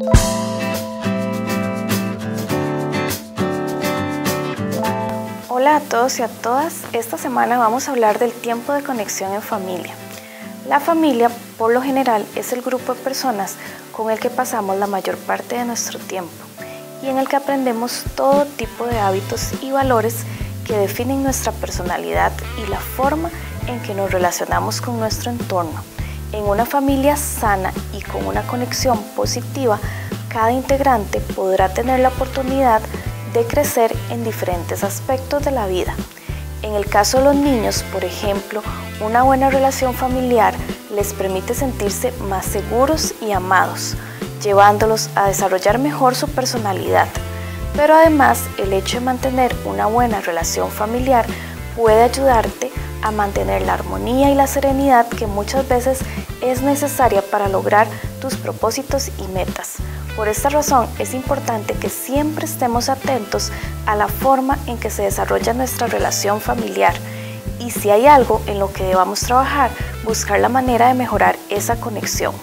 Hola a todos y a todas, esta semana vamos a hablar del tiempo de conexión en familia. La familia, por lo general, es el grupo de personas con el que pasamos la mayor parte de nuestro tiempo y en el que aprendemos todo tipo de hábitos y valores que definen nuestra personalidad y la forma en que nos relacionamos con nuestro entorno. En una familia sana y con una conexión positiva, cada integrante podrá tener la oportunidad de crecer en diferentes aspectos de la vida. En el caso de los niños, por ejemplo, una buena relación familiar les permite sentirse más seguros y amados, llevándolos a desarrollar mejor su personalidad. Pero además, el hecho de mantener una buena relación familiar puede ayudarte a mantener la armonía y la serenidad que muchas veces es necesaria para lograr tus propósitos y metas. Por esta razón es importante que siempre estemos atentos a la forma en que se desarrolla nuestra relación familiar y si hay algo en lo que debamos trabajar, buscar la manera de mejorar esa conexión.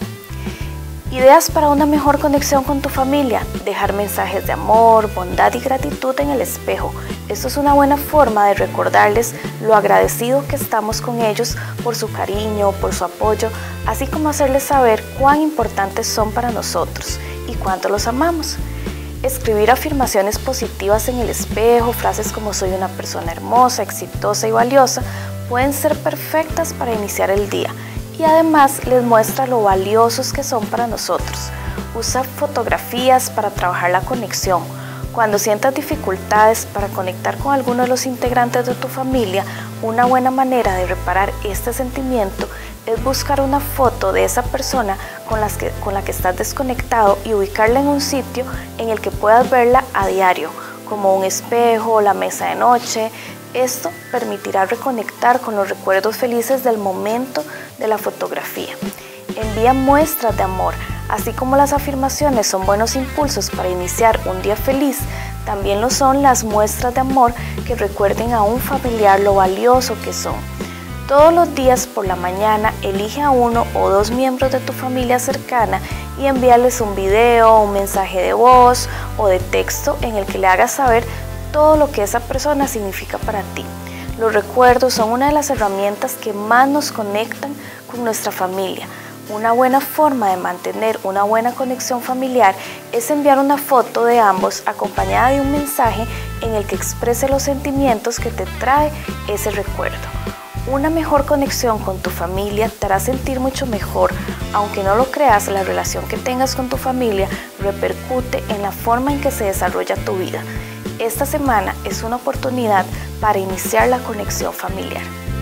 Ideas para una mejor conexión con tu familia: dejar mensajes de amor, bondad y gratitud en el espejo. Esto es una buena forma de recordarles lo agradecido que estamos con ellos por su cariño, por su apoyo, así como hacerles saber cuán importantes son para nosotros y cuánto los amamos. Escribir afirmaciones positivas en el espejo, frases como soy una persona hermosa, exitosa y valiosa, pueden ser perfectas para iniciar el día. Y además les muestra lo valiosos que son para nosotros. Usa fotografías para trabajar la conexión. Cuando sientas dificultades para conectar con alguno de los integrantes de tu familia, una buena manera de reparar este sentimiento es buscar una foto de esa persona con la que estás desconectado y ubicarla en un sitio en el que puedas verla a diario, como un espejo o la mesa de noche. Esto permitirá reconectar con los recuerdos felices del momento de la fotografía. Envía muestras de amor, así como las afirmaciones son buenos impulsos para iniciar un día feliz, también lo son las muestras de amor que recuerden a un familiar lo valioso que son. Todos los días por la mañana elige a uno o dos miembros de tu familia cercana y envíales un video, un mensaje de voz o de texto en el que le hagas saber todo lo que esa persona significa para ti. Los recuerdos son una de las herramientas que más nos conectan con nuestra familia. Una buena forma de mantener una buena conexión familiar es enviar una foto de ambos acompañada de un mensaje en el que exprese los sentimientos que te trae ese recuerdo. Una mejor conexión con tu familia te hará sentir mucho mejor. Aunque no lo creas, la relación que tengas con tu familia repercute en la forma en que se desarrolla tu vida. Esta semana es una oportunidad para iniciar la conexión familiar.